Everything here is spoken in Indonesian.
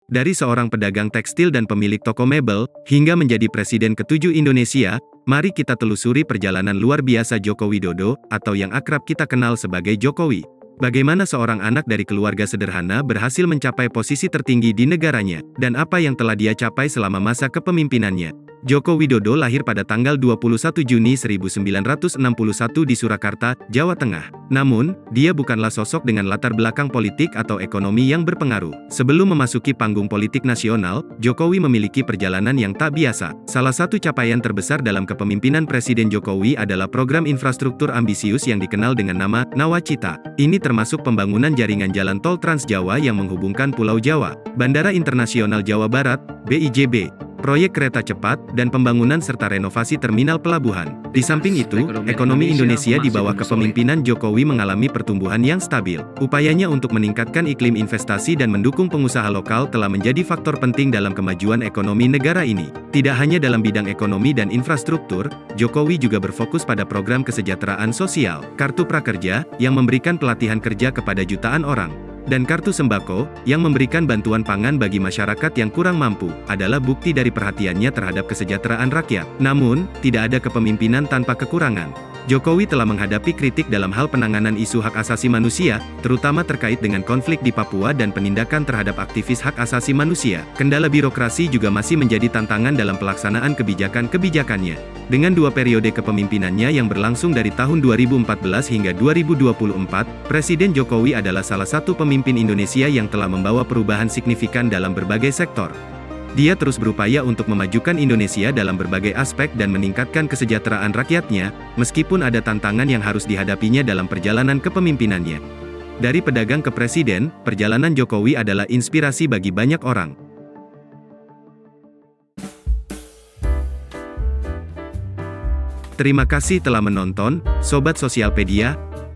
Dari seorang pedagang tekstil dan pemilik toko mebel, hingga menjadi Presiden ke-7 Indonesia, mari kita telusuri perjalanan luar biasa Joko Widodo, atau yang akrab kita kenal sebagai Jokowi. Bagaimana seorang anak dari keluarga sederhana berhasil mencapai posisi tertinggi di negaranya, dan apa yang telah dia capai selama masa kepemimpinannya. Joko Widodo lahir pada tanggal 21 Juni 1961 di Surakarta, Jawa Tengah. Namun, dia bukanlah sosok dengan latar belakang politik atau ekonomi yang berpengaruh. Sebelum memasuki panggung politik nasional, Jokowi memiliki perjalanan yang tak biasa. Salah satu capaian terbesar dalam kepemimpinan Presiden Jokowi adalah program infrastruktur ambisius yang dikenal dengan nama Nawacita. Ini termasuk pembangunan jaringan jalan tol Trans Jawa yang menghubungkan Pulau Jawa, Bandara Internasional Jawa Barat, BIJB, proyek kereta cepat, dan pembangunan serta renovasi terminal pelabuhan. Di samping itu, ekonomi Indonesia di bawah kepemimpinan Jokowi mengalami pertumbuhan yang stabil. Upayanya untuk meningkatkan iklim investasi dan mendukung pengusaha lokal telah menjadi faktor penting dalam kemajuan ekonomi negara ini. Tidak hanya dalam bidang ekonomi dan infrastruktur, Jokowi juga berfokus pada program kesejahteraan sosial, Kartu Prakerja, yang memberikan pelatihan kerja kepada jutaan orang, dan Kartu Sembako, yang memberikan bantuan pangan bagi masyarakat yang kurang mampu, adalah bukti dari perhatiannya terhadap kesejahteraan rakyat. Namun, tidak ada kepemimpinan tanpa kekurangan. Jokowi telah menghadapi kritik dalam hal penanganan isu hak asasi manusia, terutama terkait dengan konflik di Papua dan penindakan terhadap aktivis hak asasi manusia. Kendala birokrasi juga masih menjadi tantangan dalam pelaksanaan kebijakan-kebijakannya. Dengan dua periode kepemimpinannya yang berlangsung dari tahun 2014 hingga 2024, Presiden Jokowi adalah salah satu pemimpin Indonesia yang telah membawa perubahan signifikan dalam berbagai sektor. Dia terus berupaya untuk memajukan Indonesia dalam berbagai aspek dan meningkatkan kesejahteraan rakyatnya, meskipun ada tantangan yang harus dihadapinya dalam perjalanan kepemimpinannya. Dari pedagang ke presiden, perjalanan Jokowi adalah inspirasi bagi banyak orang. Terima kasih telah menonton, Sobat Sosialpedia.